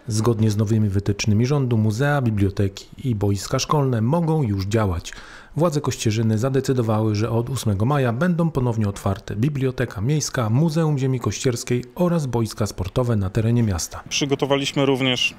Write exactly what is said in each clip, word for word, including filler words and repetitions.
Zgodnie z nowymi wytycznymi rządu muzea, biblioteki i boiska szkolne mogą już działać. Władze Kościerzyny zadecydowały, że od ósmego maja będą ponownie otwarte Biblioteka Miejska, Muzeum Ziemi Kościerskiej oraz boiska sportowe na terenie miasta. Przygotowaliśmy również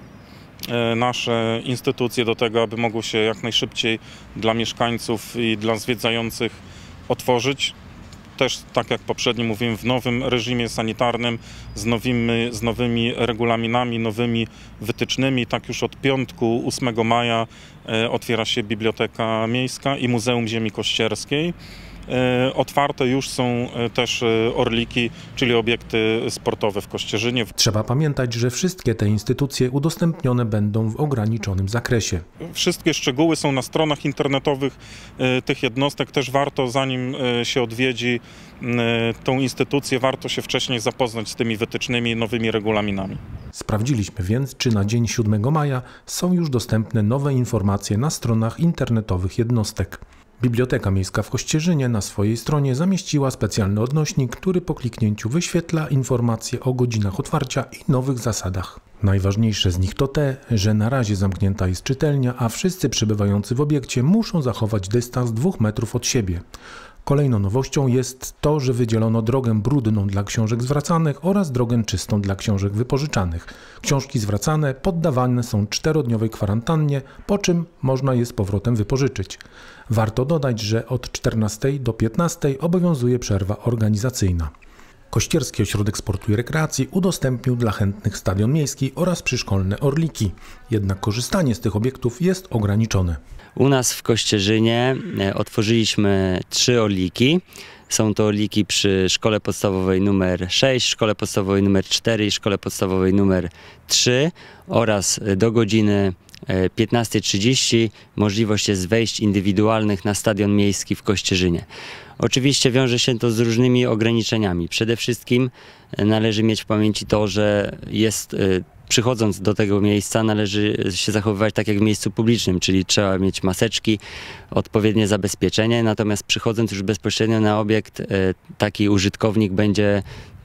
nasze instytucje do tego, aby mogły się jak najszybciej dla mieszkańców i dla zwiedzających otworzyć. Też, tak jak poprzednio mówiłem, w nowym reżimie sanitarnym, z nowymi, z nowymi regulaminami, nowymi wytycznymi. Tak już od piątku, ósmego maja e, otwiera się Biblioteka Miejska i Muzeum Ziemi Kościerskiej. E, otwarte już są e, też e, Orliki, czyli obiekty sportowe w Kościerzynie. Trzeba pamiętać, że wszystkie te instytucje udostępnione będą w ograniczonym zakresie. Wszystkie szczegóły są na stronach internetowych e, tych jednostek. Też warto, zanim e, się odwiedzi e, tą instytucję, warto się wcześniej zapoznać z tymi wytycznymi i nowymi regulaminami. Sprawdziliśmy więc, czy na dzień siódmego maja są już dostępne nowe informacje na stronach internetowych jednostek. Biblioteka Miejska w Kościerzynie na swojej stronie zamieściła specjalny odnośnik, który po kliknięciu wyświetla informacje o godzinach otwarcia i nowych zasadach. Najważniejsze z nich to te, że na razie zamknięta jest czytelnia, a wszyscy przebywający w obiekcie muszą zachować dystans dwóch metrów od siebie. Kolejną nowością jest to, że wydzielono drogę brudną dla książek zwracanych oraz drogę czystą dla książek wypożyczanych. Książki zwracane poddawane są czterodniowej kwarantannie, po czym można je z powrotem wypożyczyć. Warto dodać, że od czternastej do piętnastej obowiązuje przerwa organizacyjna. Kościerski Ośrodek Sportu i Rekreacji udostępnił dla chętnych stadion miejski oraz przyszkolne Orliki. Jednak korzystanie z tych obiektów jest ograniczone. U nas w Kościerzynie otworzyliśmy trzy Orliki. Są to Orliki przy Szkole Podstawowej numer sześć, Szkole Podstawowej numer cztery i Szkole Podstawowej numer trzy oraz do godziny piętnastej trzydzieści możliwość jest wejść indywidualnych na stadion miejski w Kościerzynie. Oczywiście wiąże się to z różnymi ograniczeniami. Przede wszystkim należy mieć w pamięci to, że jest, przychodząc do tego miejsca, należy się zachowywać tak jak w miejscu publicznym, czyli trzeba mieć maseczki, odpowiednie zabezpieczenie, natomiast przychodząc już bezpośrednio na obiekt, taki użytkownik będzie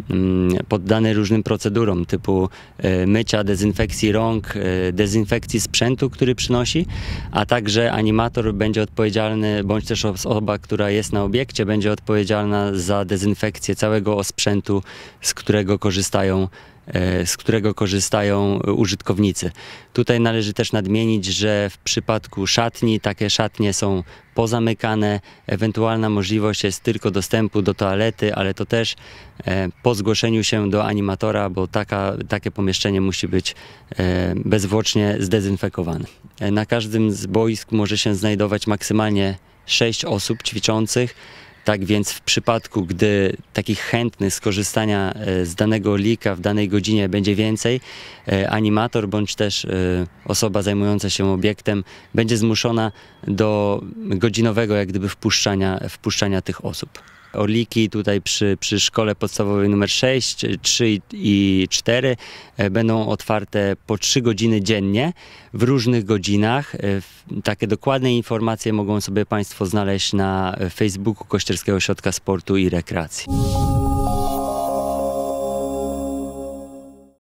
poddany różnym procedurom typu mycia, dezynfekcji rąk, dezynfekcji sprzętu, który przynosi, a także animator będzie odpowiedzialny, bądź też osoba, która jest na obiekcie, będzie odpowiedzialna za dezynfekcję całego osprzętu, z którego korzystają z którego korzystają użytkownicy. Tutaj należy też nadmienić, że w przypadku szatni takie szatnie są pozamykane, ewentualna możliwość jest tylko dostępu do toalety, ale to też po zgłoszeniu się do animatora, bo taka, takie pomieszczenie musi być bezzwłocznie zdezynfekowane. Na każdym z boisk może się znajdować maksymalnie sześć osób ćwiczących. Tak więc w przypadku, gdy takich chętnych skorzystania z danego Orlika w danej godzinie będzie więcej, animator bądź też osoba zajmująca się obiektem będzie zmuszona do godzinowego jak gdyby wpuszczania, wpuszczania tych osób. Orliki tutaj przy, przy Szkole Podstawowej numer sześć, trzy i cztery będą otwarte po trzy godziny dziennie w różnych godzinach. Takie dokładne informacje mogą sobie Państwo znaleźć na Facebooku Kościerskiego Ośrodka Sportu i Rekreacji.